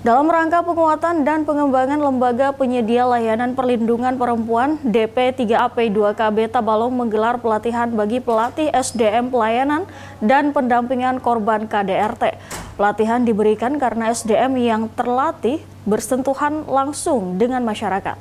Dalam rangka penguatan dan pengembangan lembaga penyedia layanan perlindungan perempuan, DP3AP2KB Tabalong menggelar pelatihan bagi pelatih SDM pelayanan dan pendampingan korban KDRT. Pelatihan diberikan karena SDM yang terlatih bersentuhan langsung dengan masyarakat.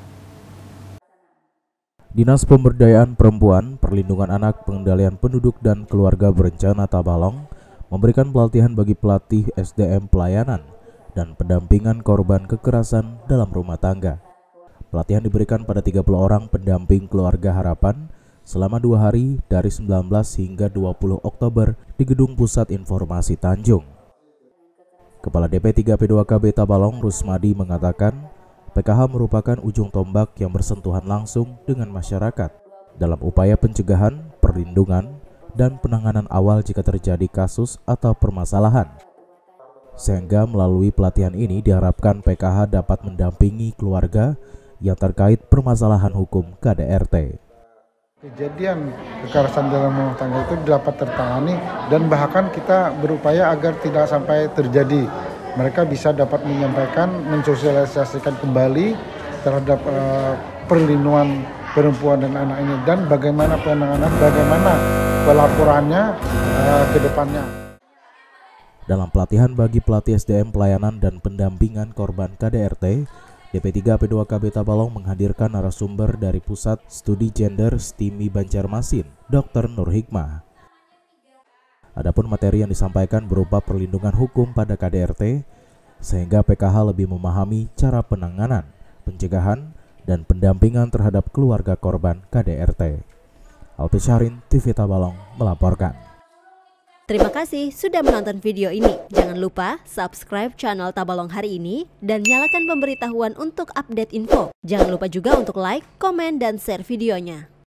Dinas Pemberdayaan Perempuan, Perlindungan Anak, Pengendalian Penduduk dan Keluarga Berencana Tabalong memberikan pelatihan bagi pelatih SDM pelayanan dan pendampingan korban kekerasan dalam rumah tangga. Pelatihan diberikan pada 30 orang pendamping keluarga harapan selama 2 hari dari 19 hingga 20 Oktober di Gedung Pusat Informasi Tanjung. Kepala DP3P2KB Tabalong Rusmadi mengatakan, PKH merupakan ujung tombak yang bersentuhan langsung dengan masyarakat dalam upaya pencegahan, perlindungan, dan penanganan awal jika terjadi kasus atau permasalahan. Sehingga melalui pelatihan ini diharapkan PKH dapat mendampingi keluarga yang terkait permasalahan hukum KDRT. Kejadian kekerasan dalam rumah tangga itu dapat tertangani dan bahkan kita berupaya agar tidak sampai terjadi. Mereka bisa dapat menyampaikan, mensosialisasikan kembali terhadap perlindungan perempuan dan anak ini dan bagaimana penanganan, bagaimana pelaporannya ke depannya. Dalam pelatihan bagi pelatih SDM pelayanan dan pendampingan korban KDRT, DP3P2KB Tabalong menghadirkan narasumber dari Pusat Studi Gender STIMI Banjarmasin, Dr. Nur Hikmah. Adapun materi yang disampaikan berupa perlindungan hukum pada KDRT, sehingga PKH lebih memahami cara penanganan, pencegahan, dan pendampingan terhadap keluarga korban KDRT. Alpi Syahrin, TV Tabalong melaporkan. Terima kasih sudah menonton video ini. Jangan lupa subscribe channel Tabalong Hari Ini dan nyalakan pemberitahuan untuk update info. Jangan lupa juga untuk like, komen, dan share videonya.